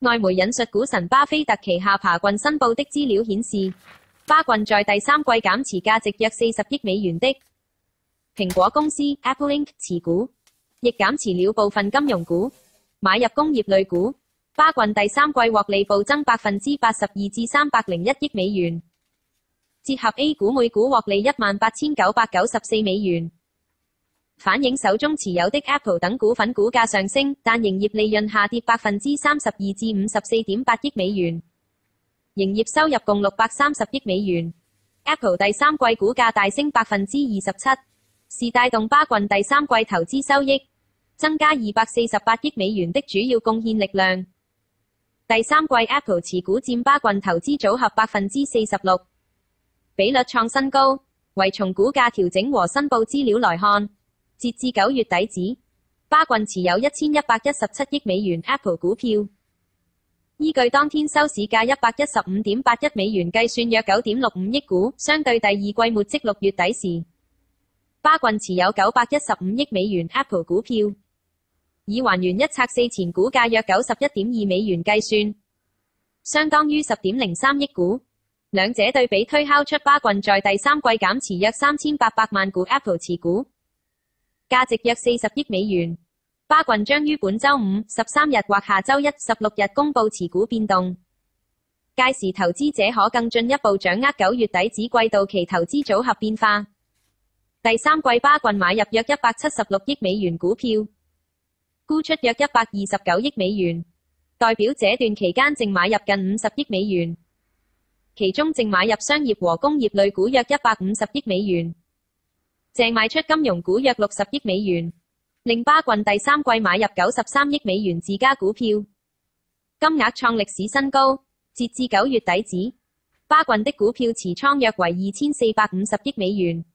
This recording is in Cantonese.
外媒引述股神巴菲特旗下巴郡申報的資料顯示，巴郡在第三季減持價值約40億美元的蘋果公司 Apple Inc. 持股，亦減持了部分金融股，買入工業類股。巴郡第三季獲利暴增82%至301億美元，折合 A 股每股獲利18,994美元。反映手中持有的 Apple 等股份股價上升，但營業利潤下跌32%至54.8億美元，營業收入共630億美元。Apple 第三季股價大升27%，是帶動巴郡第三季投資收益增加248億美元的主要貢獻力量。第三季 Apple 持股佔巴郡投資組合46%，比率創新高。為從股價調整和申報資料來看，截至9月底止，巴郡持有1117億美元 Apple 股票，依據當天收市價115.81美元計算約9.65億股，相對第二季末即6月底時，巴郡持有915億美元 Apple 股票，以還原一拆四前股價約91.2美元計算，相當於10.03億股。兩者對比推敲出巴郡在第三季減持約3800萬股 Apple 持股，價值約40億美元。巴郡將於本週五13日或下週一16日公布持股變動，屆時投資者可更進一步掌握9月底止季度期投資組合變化。第三季巴郡買入約176億美元股票，沽出約129億美元，代表這段期間淨買入近50億美元，其中淨買入商業和工業類股約150億美元，淨賣出金融股約60億美元，令巴郡第三季買入93億美元自家股票，金額創歷史新高。截至9月底止，巴郡的股票持倉約為2450億美元。